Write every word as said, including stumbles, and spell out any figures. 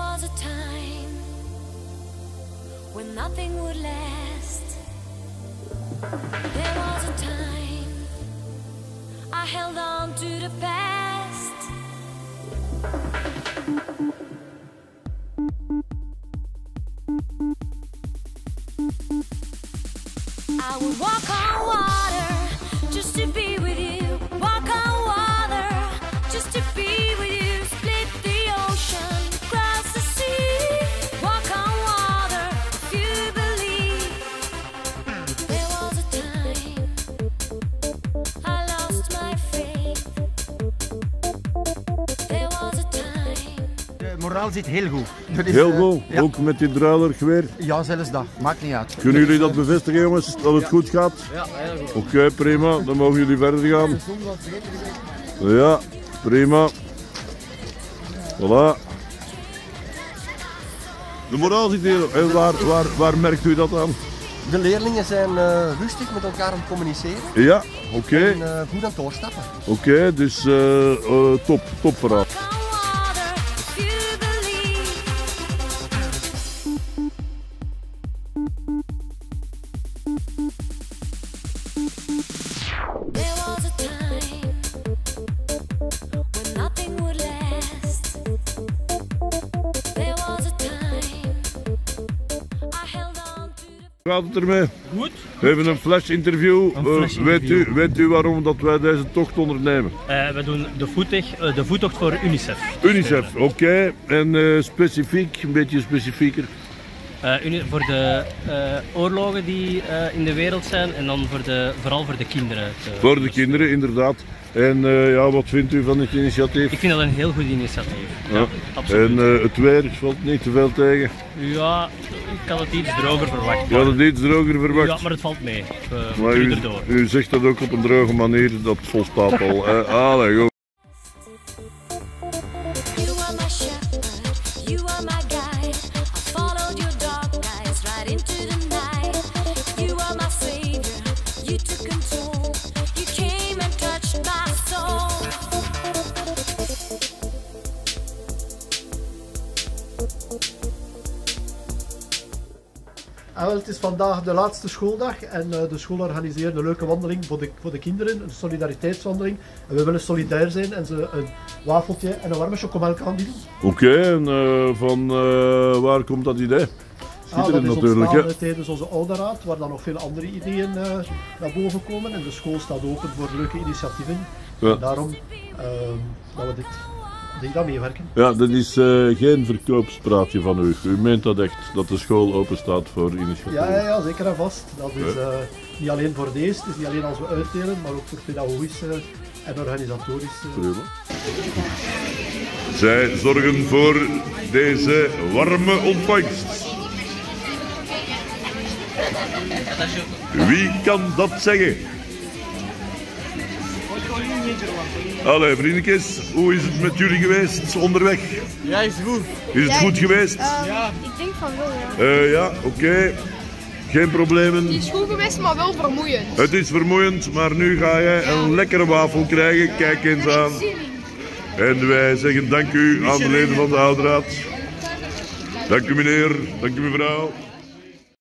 was a time when nothing would last. There was a time I held on to the past. I would walk on water just to be with you. Walk on water just to be with you. Split the ocean, cross the sea. Walk on water if you believe. There was a time I lost my faith. There was a time. De moraal zit heel goed. Dat is, Heel uh, goed, ja. ook met die druiler weer. Ja, zelfs dat. Maakt niet uit. Kunnen jullie dat bevestigen, jongens, dat het goed gaat? Ja, heel goed. Oké, okay, prima, dan mogen jullie verder gaan. Ja, prima. Voilà. De moraal zit hier. En waar, waar, waar merkt u dat aan? De leerlingen zijn uh, rustig met elkaar aan het communiceren. Ja, oké. Okay. En uh, goed aan het doorstappen. Oké, okay, dus uh, uh, top, top verhaal. Hoe gaat het ermee? Goed. Even een flash interview. Een flash uh, weet, interview. u, weet u waarom dat wij deze tocht ondernemen? Uh, we doen de, voettocht, uh, de voettocht voor UNICEF. UNICEF, oké. Okay. En uh, specifiek, een beetje specifieker? Uh, voor de uh, oorlogen die uh, in de wereld zijn en dan voor de, vooral voor de kinderen. Te, voor de kinderen, inderdaad. En uh, ja, wat vindt u van dit initiatief? Ik vind dat een heel goed initiatief. Ja. Ja, absoluut. En uh, het weer valt niet te veel tegen? Ja, ik had het iets droger verwacht. Je had het iets droger verwacht? Ja, maar het valt mee. We maar u, erdoor. u zegt dat ook op een droge manier, dat volstaat al. uh, allee, goed. Ah, wel, het is vandaag de laatste schooldag en uh, de school organiseert een leuke wandeling voor de, voor de kinderen, een solidariteitswandeling. En we willen solidair zijn en ze een wafeltje en een warme chocomelk aanbieden. Oké, okay, en uh, van uh, waar komt dat idee? Ah, dat is natuurlijk, ontstaan tijdens onze ouderraad, waar dan nog veel andere ideeën uh, naar boven komen. En de school staat open voor leuke initiatieven. Ja. En daarom uh, dat we dit... Die dan meewerken. Ja, dat is uh, geen verkoopspraatje van u. U meent dat echt, dat de school open staat voor initiatieven? Ja, ja, ja, zeker en vast. Dat is uh, niet alleen voor deze, het is niet alleen als we uitdelen, maar ook voor pedagogische en organisatorische. Prima. Zij zorgen voor deze warme ontvangst. Wie kan dat zeggen? Allee, vriendjes, hoe is het met jullie geweest onderweg? Ja, is het goed. Is het ja, goed geweest? Uh, ja. Ik denk van wel, ja. Uh, ja, oké. Okay. Geen problemen. Het is goed geweest, maar wel vermoeiend. Het is vermoeiend, maar nu ga je een ja. lekkere wafel krijgen. Kijk eens aan. En wij zeggen dank u aan de leden van de ouderraad. Dank u meneer, dank u mevrouw.